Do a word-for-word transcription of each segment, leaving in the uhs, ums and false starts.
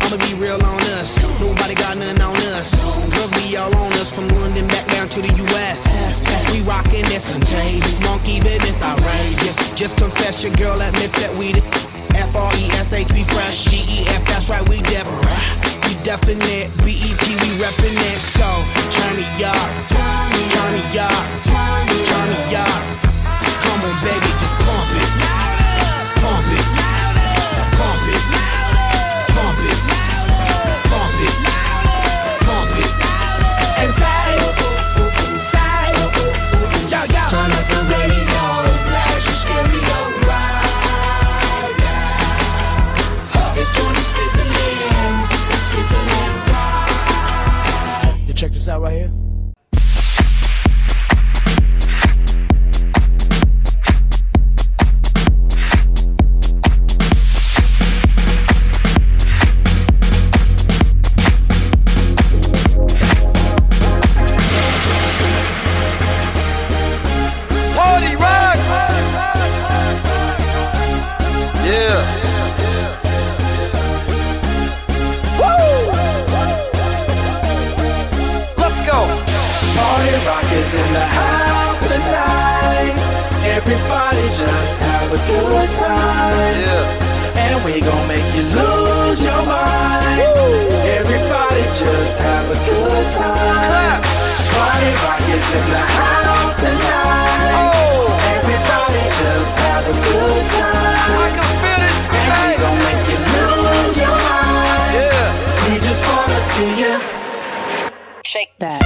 I'ma be real on us. Nobody got nothing on us. Girls be all on us from London back down to the U S We rockin', that's contagious. Monkey business outrageous. Just confess your girl admits that we the F R E S H, we fresh. G E F, that's right, we definite. We definite. B E P, we reppin' it. So turn me up, turn me up, turn me up. Come on, baby, just pump it, pump it, pump it, pump it, pump it, pump it, and side, side, yo, yo. Turn up the radio, blast your stereo right now. This joint is fizzling, it's sizzling right. You check this out right here. In the house tonight, everybody just have a good time, yeah. And we gon' make you lose your mind. Woo. Everybody just have a good time. Clap. Party rock is in the house tonight. Oh. Everybody just have a good time. I can feel it. And we gon' make you lose your mind. Yeah. We just wanna see you shake that.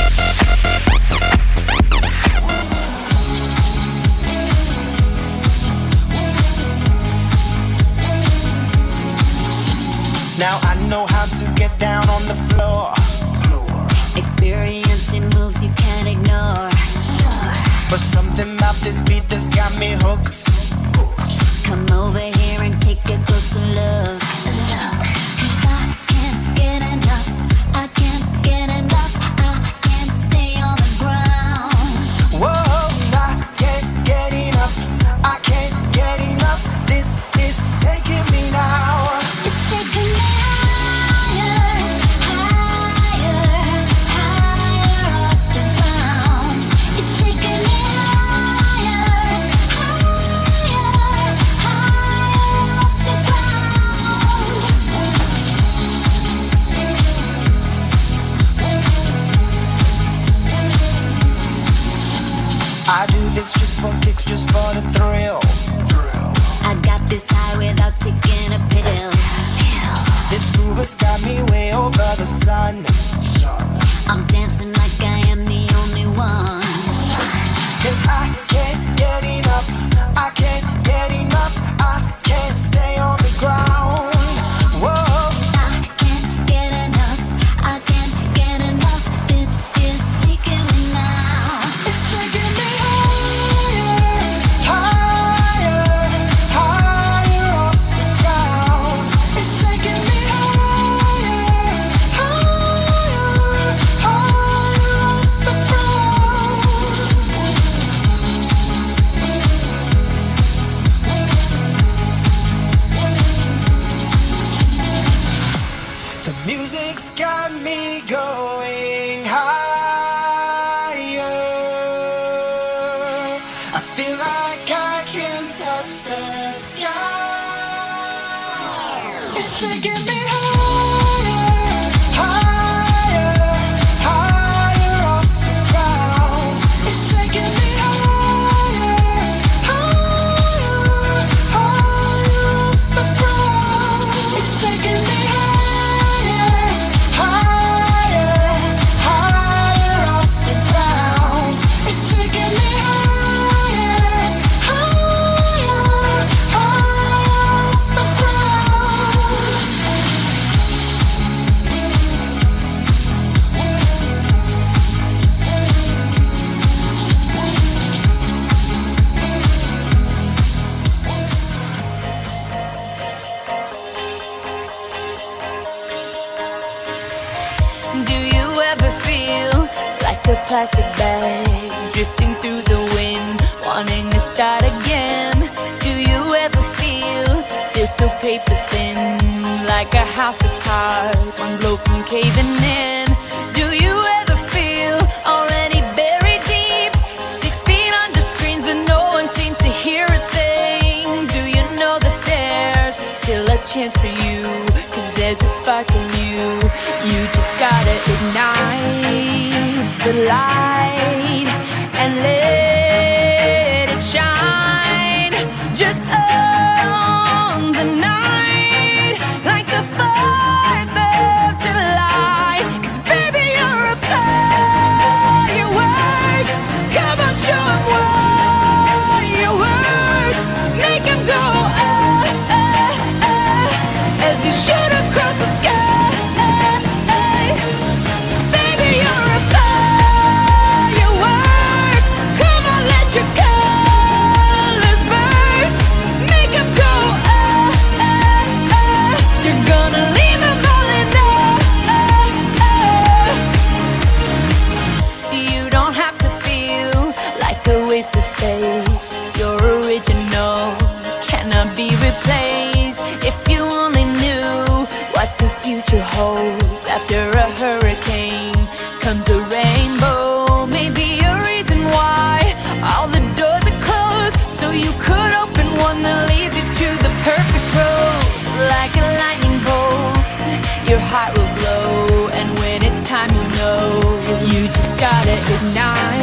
Now I know how to get down on the floor. Experienced in moves you can't ignore. But something about this beat that's got me hooked. Come over here and take a closer look. Cause I can't get enough. I can't get enough. I can't stay on the ground. Whoa, I can't get enough. I can't get enough. This is taking me now. It's taking me higher, higher, higher off the ground. It's taking me higher, higher, higher off the ground. I do this just for kicks, just for the thrill. I got this high without taking a pill. This groove has got me way over the sun. I'm dancing like I am the only one. Cause I can't get enough. I can't get enough. I can't stay on the ground. Whoa. I can't get enough. I can't get enough. This is taking me now. It's taking me higher, higher, higher off the ground. It's taking me higher, higher, higher off the ground. The music's got me going higher. I feel like I can touch the sky. It's taking me higher, higher, higher off the ground. It's taking me higher, higher, higher off the ground. It's taking me higher, higher, higher off the ground. It's taking me higher, higher, higher off the ground. Do you ever feel like a plastic bag drifting through the wind, wanting to start again? Do you ever feel feel so paper thin, like like a house of cards, one blow from caving in. Do you ever feel already buried deep, six feet under screens but no one seems to hear a thing? Do you know that there's still a chance for you, cause there's a spark in you. You just gotta ignite the light and let it shine. Just own the night like the fourth of July. Cause baby, you're a firework. Come on, show 'em what you work. Make 'em go ah, ah, ah, as you shoot across the sky. Baby, you're a firework. Come on, let your colors burst. Make 'em go ah, ah, ah. You're gonna leave 'em all in awe. You don't have to feel like a wasted space. You're original, cannot be replaced. If you only knew what the future holds. After a hurricane comes a rainbow. Maybe a reason why all the doors are closed, so you could open one that leads you to the perfect road. Like a lightning bolt, your heart will glow, and when it's time, you'll know. You just gotta ignite